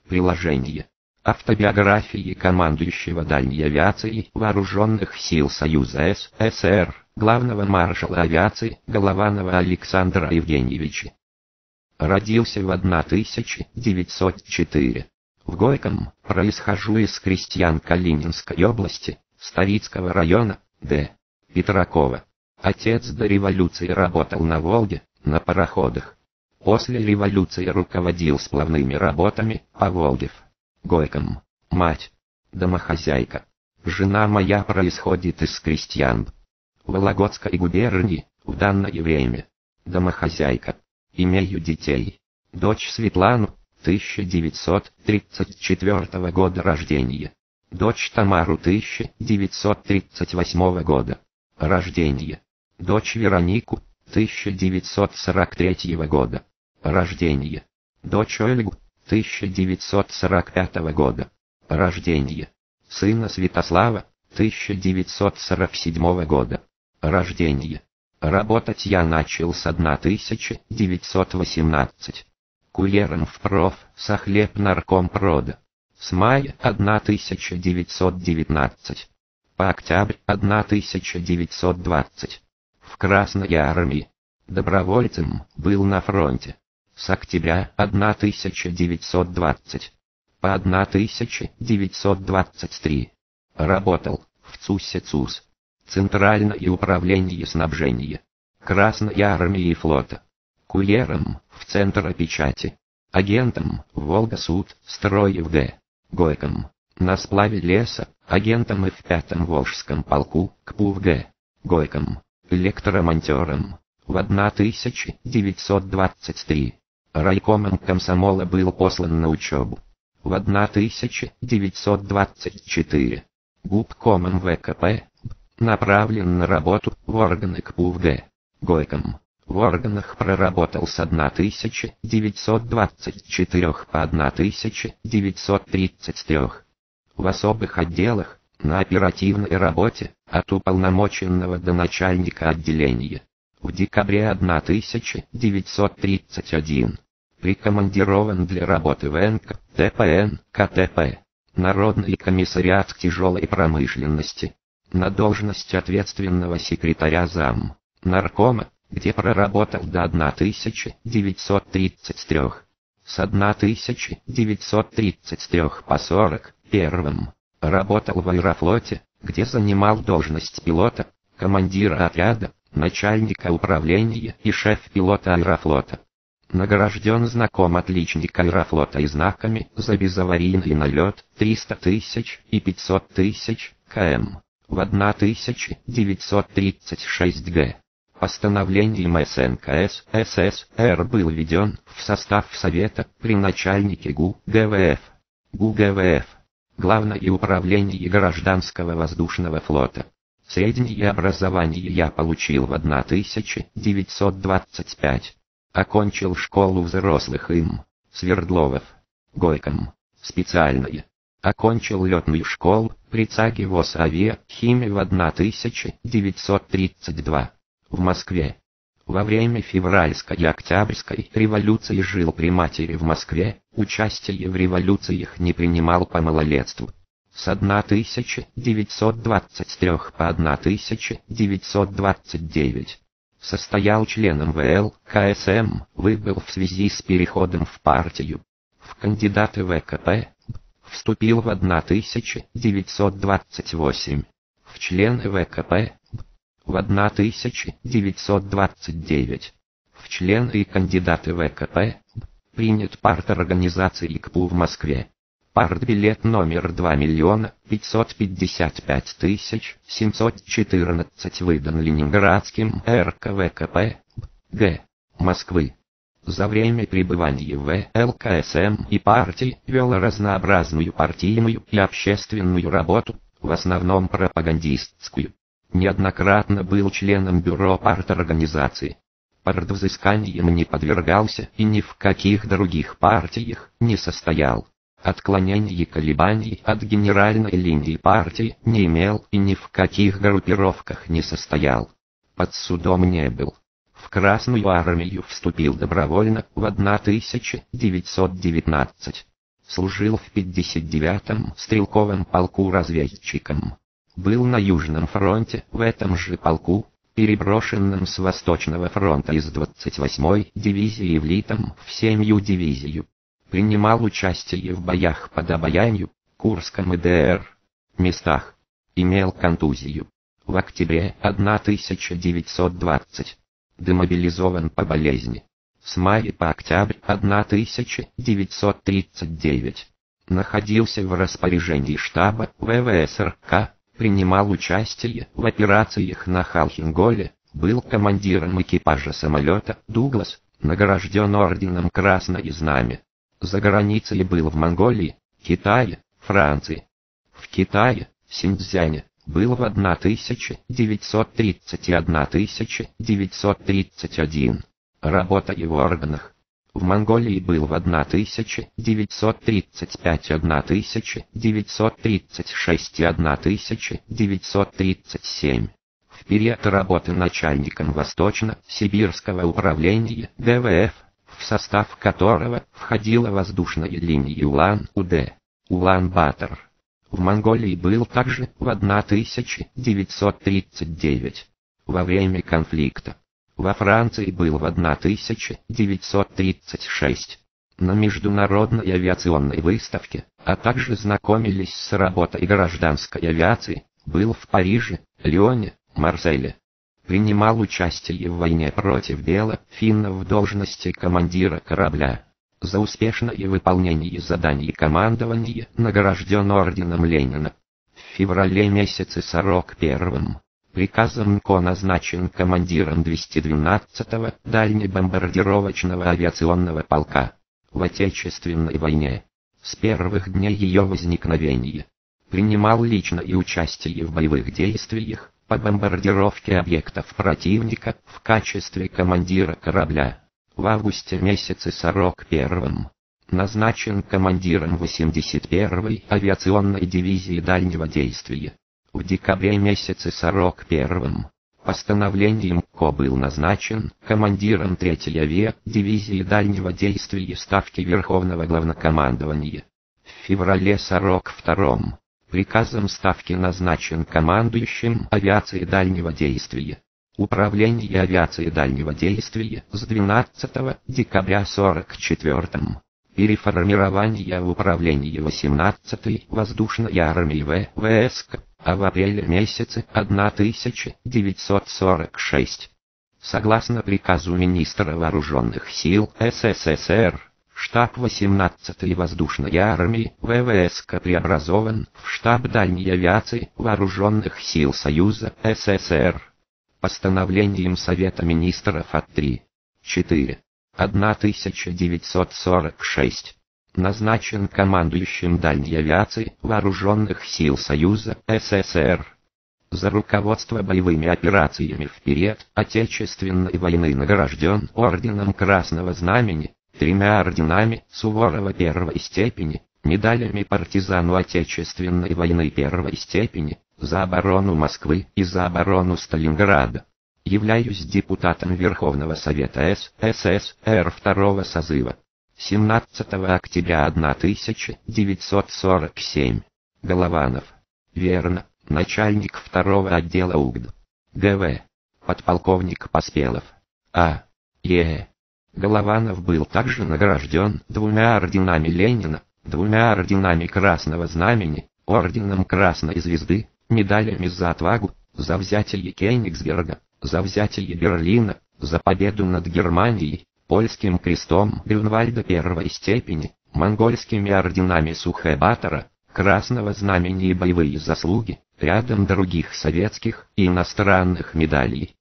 Приложение. Автобиографии командующего дальней авиацией Вооруженных сил Союза СССР, главного маршала авиации Голованова Александра Евгеньевича. Родился в 1904. В Горьком, происхожу из крестьян Калининской области, Ставицкого района, Д. Петракова. Отец до революции работал на Волге, на пароходах. После революции руководил сплавными работами по Волге. Горьком. Мать. Домохозяйка. Жена моя происходит из крестьян Вологодской губернии, в данное время. Домохозяйка. Имею детей. Дочь Светлану, 1934 года рождения. Дочь Тамару, 1938 года рождения. Дочь Веронику, 1943 года рождения. Дочь Ольгу, 1945 года рождения. Сына Святослава, 1947 года рождения. Работать я начал с 1918. Курьером в Профсахлебнаркомпрода. С мая 1919 по октябрь 1920. В Красной армии. Добровольцем был на фронте. С октября 1920 по 1923. Работал в ЦУСе Центральное управление снабжения Красной армии и флота. Курьером в Центра печати. Агентом в Волгасуд строй Горьком. На сплаве леса, агентом и в 5-м Волжском полку КПУ Горьком. Электромонтером. В 1923. Райкомом комсомола был послан на учебу. В 1924. Губкомом ВКП. Направлен на работу в органы КПУ Горьком. В органах проработал с 1924 по 1933. В особых отделах, на оперативной работе, от уполномоченного до начальника отделения. В декабре 1931. Прикомандирован для работы в НК, ТПН, КТП. Народный комиссариат тяжелой промышленности. На должность ответственного секретаря зам. Наркома, где проработал до 1933. С 1933 по 41. Работал в Аэрофлоте, где занимал должность пилота, командира отряда, начальника управления и шеф-пилота Аэрофлота. Награжден знаком отличник Аэрофлота и знаками за безаварийный налет 300 тысяч и 500 тысяч км. В 1936 г. Постановлением СНКС СССР был введен в состав Совета при начальнике ГУ-ГВФ. ГУ-ГВФ. Главное управление гражданского воздушного флота. Среднее образование я получил в 1925. Окончил школу взрослых им. Свердловов. Горьком. Специальное. Окончил летную школу при ЦАГе ВОС Авиахимия в 1932. В Москве. Во время февральской и октябрьской революции жил при матери в Москве, участие в революциях не принимал по малолетству. С 1923 по 1929. Состоял членом ВЛ КСМ, выбыл в связи с переходом в партию. В кандидаты ВКП. Вступил в 1928. В члены ВКП. В 1929. В члены и кандидаты ВКП. Принят парторганизацией КПУ в Москве. Партбилет номер 2 555 714 выдан Ленинградским РКВКП Г. Москвы. За время пребывания в ЛКСМ и партии вел разнообразную партийную и общественную работу, в основном пропагандистскую. Неоднократно был членом бюро парторганизации. Партвзысканиям не подвергался и ни в каких других партиях не состоял. Отклонений и колебаний от генеральной линии партии не имел и ни в каких группировках не состоял. Под судом не был. В Красную армию вступил добровольно в 1919. Служил в 59-м стрелковом полку разведчиком. Был на Южном фронте в этом же полку, переброшенном с Восточного фронта из 28-й дивизии в Литом в 7-ю дивизию. Принимал участие в боях под Обаянью, Курском и Д.Р. местах. Имел контузию. В октябре 1920. Демобилизован по болезни. С мая по октябрь 1939. Находился в распоряжении штаба ВВС РК, принимал участие в операциях на Халхинголе, был командиром экипажа самолета «Дуглас», награжден орденом Красное Знамя. За границей был в Монголии, Китае, Франции. В Китае, Синьцзяне, был в 1930 и 1931. Работая в органах. В Монголии был в 1935, 1936 и 1937. В период работы начальником Восточно-Сибирского управления ГВФ, в состав которого входила воздушная линия Улан-Удэ, Улан-Батор. В Монголии был также в 1939. Во время конфликта. Во Франции был в 1936. На международной авиационной выставке, а также знакомились с работой гражданской авиации, был в Париже, Лионе, Марселе. Принимал участие в войне против бело-финнов в должности командира корабля. За успешное выполнение заданий командования награжден орденом Ленина. В феврале месяце 41-м. Приказом МКО назначен командиром 212-го дальнебомбардировочного авиационного полка. В Отечественной войне. С первых дней ее возникновения. Принимал личное участие в боевых действиях по бомбардировке объектов противника в качестве командира корабля. В августе месяце 41-м. Назначен командиром 81-й авиационной дивизии дальнего действия. В декабре месяце 41-м. Постановлением КО был назначен командиром 3-й авиадивизии дальнего действия Ставки Верховного Главнокомандования. В феврале 42-м. Приказом Ставки назначен командующим авиацией дальнего действия. Управление авиацией дальнего действия с 12 декабря 44-м. Переформирование в управление 18-й воздушной армии ВВС, а в апреле месяце 1946. Согласно приказу министра вооруженных сил СССР, штаб 18-й воздушной армии ВВС преобразован в штаб дальней авиации вооруженных сил Союза СССР. Постановлением Совета министров от 3-4. 1946. Назначен командующим дальней авиацией вооруженных сил Союза СССР. За руководство боевыми операциями в период Отечественной войны награжден орденом Красного Знамени, 3 орденами Суворова первой степени, медалями партизану Отечественной войны первой степени, за оборону Москвы и за оборону Сталинграда. Являюсь депутатом Верховного Совета СССР второго созыва. 17 октября 1947. Голованов. Верно, начальник 2-го отдела УГД. ГВ. Подполковник Поспелов. А.Е. Голованов был также награжден 2 орденами Ленина, 2 орденами Красного Знамени, орденом Красной Звезды, медалями за отвагу, за взятие Кёнигсберга, за взятие Берлина, за победу над Германией, польским крестом Грюнвальда первой степени, монгольскими орденами Сухэ-Батора, Красного Знамени и боевые заслуги, рядом других советских и иностранных медалей.